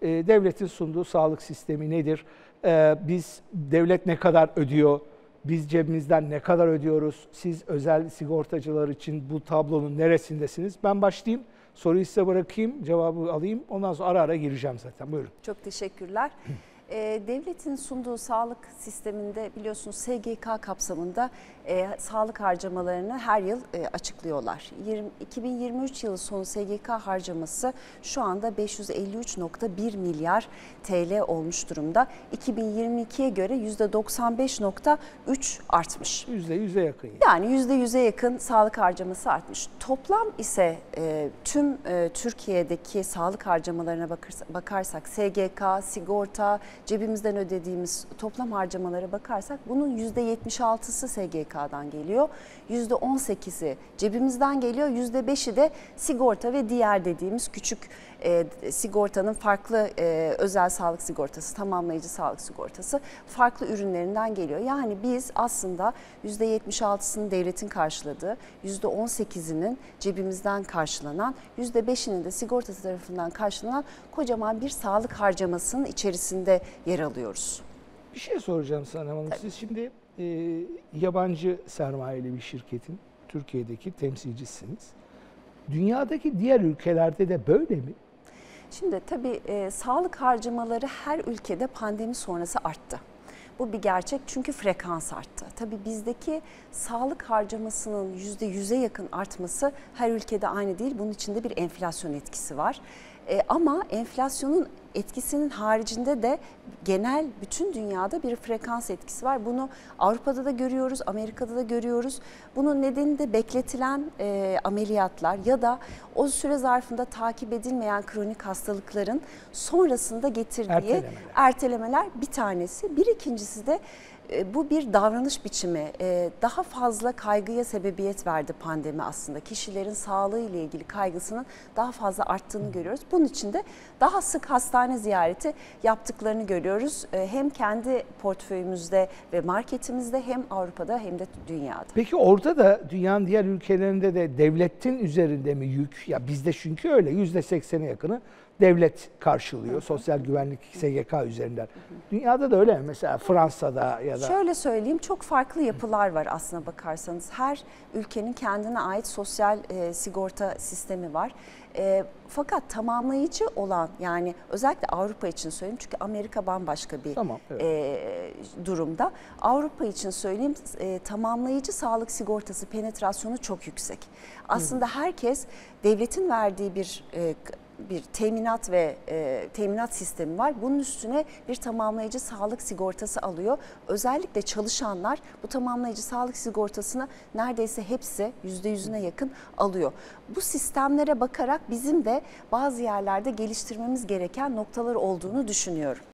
Devletin sunduğu sağlık sistemi nedir? Biz devlet ne kadar ödüyor? Biz cebimizden ne kadar ödüyoruz? Siz özel sigortacılar için bu tablonun neresindesiniz? Ben başlayayım, soruyu size bırakayım, cevabı alayım. Ondan sonra ara ara gireceğim zaten. Buyurun. Çok teşekkürler. Devletin sunduğu sağlık sisteminde biliyorsunuz SGK kapsamında sağlık harcamalarını her yıl açıklıyorlar. 2023 yılı sonu SGK harcaması şu anda 553,1 milyar TL olmuş durumda. 2022'ye göre %95,3 artmış. %100'e yakın. Yani %100'e yakın sağlık harcaması artmış. Toplam ise tüm Türkiye'deki sağlık harcamalarına bakarsak SGK, sigorta, cebimizden ödediğimiz toplam harcamalara bakarsak bunun %76'sı SGK'dan geliyor. %18'i cebimizden geliyor. %5'i de sigorta ve diğer dediğimiz küçük sigortanın farklı özel sağlık sigortası, tamamlayıcı sağlık sigortası farklı ürünlerinden geliyor. Yani biz aslında %76'sını devletin karşıladığı, %18'inin cebimizden karşılanan, %5'inin de sigortası tarafından karşılanan kocaman bir sağlık harcamasının içerisinde yer alıyoruz. Bir şey soracağım sana hanım. Siz şimdi yabancı sermayeli bir şirketin Türkiye'deki temsilcisiniz. Dünyadaki diğer ülkelerde de böyle mi? Şimdi tabii sağlık harcamaları her ülkede pandemi sonrası arttı. Bu bir gerçek çünkü frekans arttı. Tabii bizdeki sağlık harcamasının %100'e yakın artması her ülkede aynı değil. Bunun içinde bir enflasyon etkisi var. Ama enflasyonun etkisinin haricinde de genel bütün dünyada bir frekans etkisi var. Bunu Avrupa'da da görüyoruz, Amerika'da da görüyoruz. Bunun nedeni de bekletilen ameliyatlar ya da o süre zarfında takip edilmeyen kronik hastalıkların sonrasında getirdiği ertelemeler bir tanesi. Bir ikincisi de bu bir davranış biçimi. Daha fazla kaygıya sebebiyet verdi pandemi aslında. Kişilerin sağlığı ile ilgili kaygısının daha fazla arttığını görüyoruz. Bunun için de daha sık hastane ziyareti yaptıklarını görüyoruz. Hem kendi portföyümüzde ve marketimizde hem Avrupa'da hem de dünyada. Peki orada da dünyanın diğer ülkelerinde de devletin üzerinde mi yük? Ya bizde çünkü öyle %80'e yakını devlet karşılıyor. Sosyal güvenlik SGK üzerinden. Dünyada da öyle mi? Mesela Fransa'da ya da... Şöyle söyleyeyim, çok farklı yapılar var aslına bakarsanız. Her ülkenin kendine ait sosyal sigorta sistemi var. Fakat tamamlayıcı olan, yani özellikle Avrupa için söyleyeyim çünkü Amerika bambaşka bir durumda. Avrupa için söyleyeyim, tamamlayıcı sağlık sigortası penetrasyonu çok yüksek. Aslında herkes devletin verdiği bir teminat ve teminat sistemi var. Bunun üstüne bir tamamlayıcı sağlık sigortası alıyor. Özellikle çalışanlar bu tamamlayıcı sağlık sigortasını neredeyse hepsi %100'üne yakın alıyor. Bu sistemlere bakarak bizim de bazı yerlerde geliştirmemiz gereken noktalar olduğunu düşünüyorum.